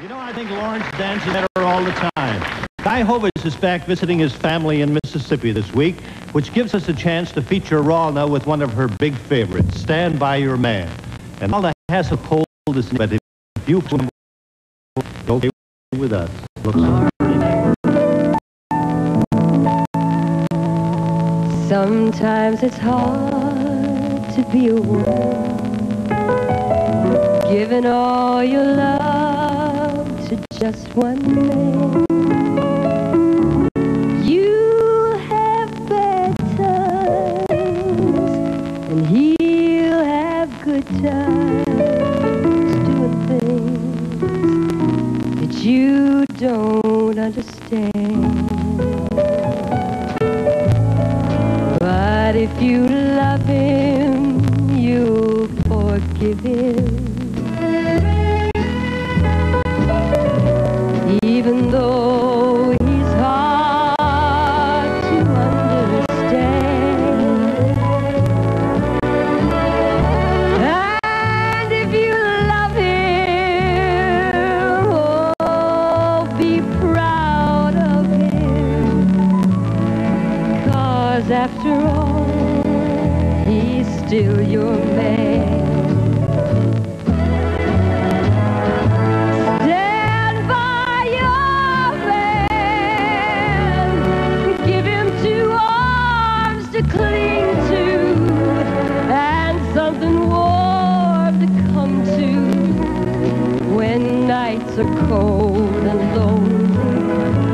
You know, I think Lawrence dances better all the time. Guy Hovis is back visiting his family in Mississippi this week, which gives us a chance to feature Ralna with one of her big favorites, Stand By Your Man. And Ralna has a cold this, but if you go with us, looks sometimes it's hard to be a woman, giving all your love to just one man. You'll have bad times, and he'll have good times, doing things that you don't understand. But if you love him, you'll forgive him. Even though he's hard to understand. And if you love him, oh, be proud of him. 'Cause after all, he's still your man. To cling to, and something warm to come to when nights are cold and lonely.